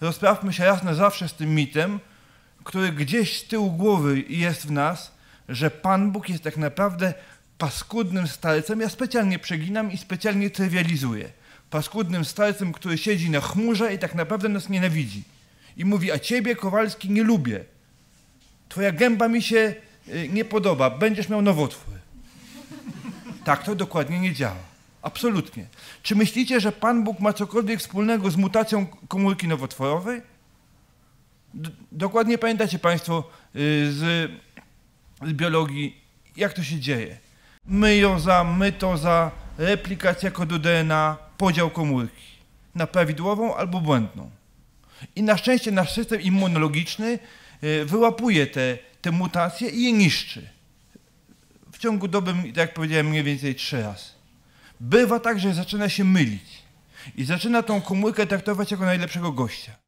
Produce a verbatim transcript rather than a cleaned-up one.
rozprawmy się raz na zawsze z tym mitem, który gdzieś z tyłu głowy jest w nas, że Pan Bóg jest tak naprawdę paskudnym starcem. Ja specjalnie przeginam i specjalnie trywializuję. Paskudnym starcem, który siedzi na chmurze i tak naprawdę nas nienawidzi. I mówi, a ciebie, Kowalski, nie lubię. Twoja gęba mi się y, nie podoba, będziesz miał nowotwór. Tak to dokładnie nie działa. Absolutnie. Czy myślicie, że Pan Bóg ma cokolwiek wspólnego z mutacją komórki nowotworowej? D dokładnie pamiętacie Państwo y, z, z biologii, jak to się dzieje. Mejoza, mitoza, replikacja kodu D N A, podział komórki na prawidłową albo błędną. I na szczęście nasz system immunologiczny y, wyłapuje te, te mutacje i je niszczy. W ciągu doby, tak jak powiedziałem, mniej więcej trzy razy. Bywa tak, że zaczyna się mylić i zaczyna tą komórkę traktować jako najlepszego gościa.